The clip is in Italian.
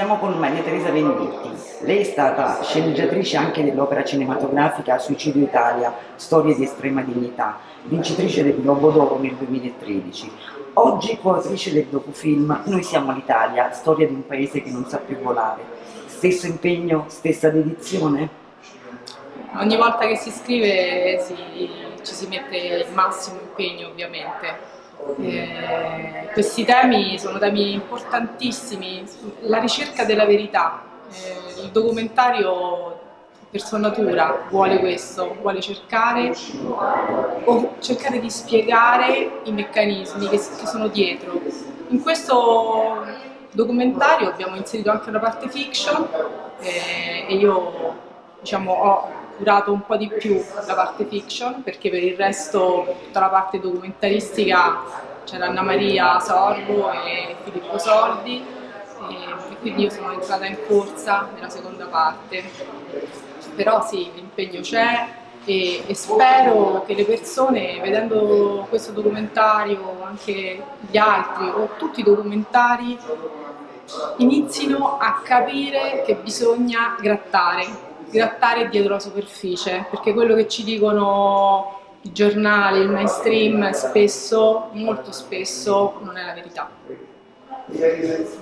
Siamo con Maria Teresa Venditti. Lei è stata sceneggiatrice anche dell'opera cinematografica Suicidio Italia, storie di estrema dignità, vincitrice del Globo d'Oro nel 2013. Oggi coautrice del docufilm Noi siamo l'Italia, storia di un paese che non sa più volare. Stesso impegno, stessa dedizione? Ogni volta che si scrive ci si mette il massimo impegno, ovviamente. Questi temi sono temi importantissimi, la ricerca della verità. Il documentario per sua natura vuole questo, vuole cercare di spiegare i meccanismi che sono dietro. In questo documentario abbiamo inserito anche una parte fiction e io, diciamo, ho curato un po' di più la parte fiction, perché per il resto tutta la parte documentaristica c'era Anna Maria Sorbo e Filippo Soldi, e quindi io sono entrata in corsa nella seconda parte. Però sì, l'impegno c'è e spero che le persone, vedendo questo documentario, anche gli altri o tutti i documentari, inizino a capire che bisogna grattare dietro la superficie, perché quello che ci dicono i giornali, il mainstream, spesso, molto spesso, non è la verità.